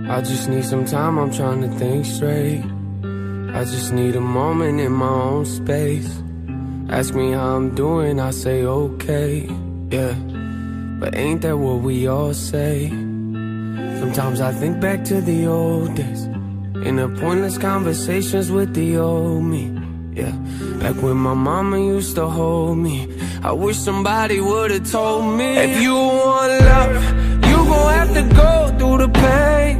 I just need some time, I'm trying to think straight. I just need a moment in my own space. Ask me how I'm doing, I say okay, yeah. But ain't that what we all say? Sometimes I think back to the old days, in the pointless conversations with the old me, yeah. Back when my mama used to hold me, I wish somebody would've told me, if you want love, you gon' have to go through the pain.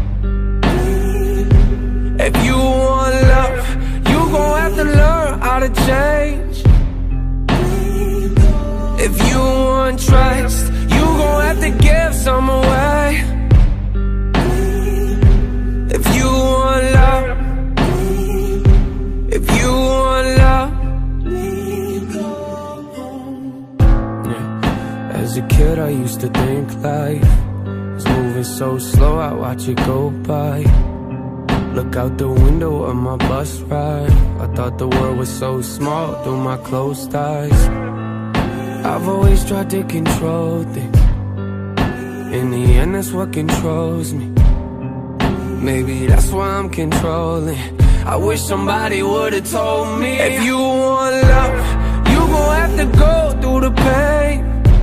If you want love, you gon' have to learn how to change. If you want trust, you gon' have to give some away. If you want love, if you want love, yeah. As a kid I used to think life was moving so slow, I watch it go by. Look out the window of my bus ride, I thought the world was so small through my closed eyes. I've always tried to control things, in the end that's what controls me. Maybe that's why I'm controlling. I wish somebody would've told me, if you want love, you gon' have to go through the pain.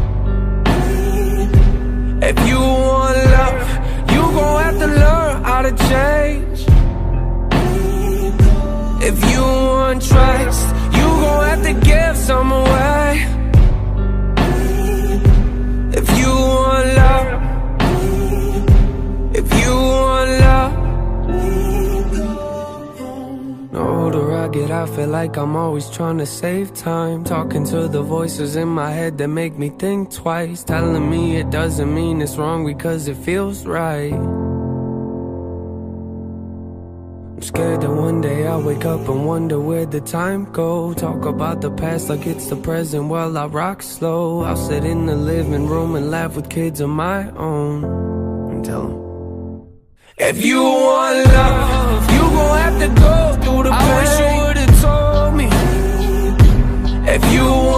If you want love, you gon' have to learn how to change. If you want trust, you gon' have to give some away. If you want love, if you want love. The older I get, I feel like I'm always trying to save time, talking to the voices in my head that make me think twice, telling me it doesn't mean it's wrong because it feels right. I'm scared that one day I'll wake up and wonder where'd the time go. Talk about the past like it's the present while I rock slow. I'll sit in the living room and laugh with kids of my own and tell them, if you want love, you gon' have to go through the pain. I wish you would've told me, if you want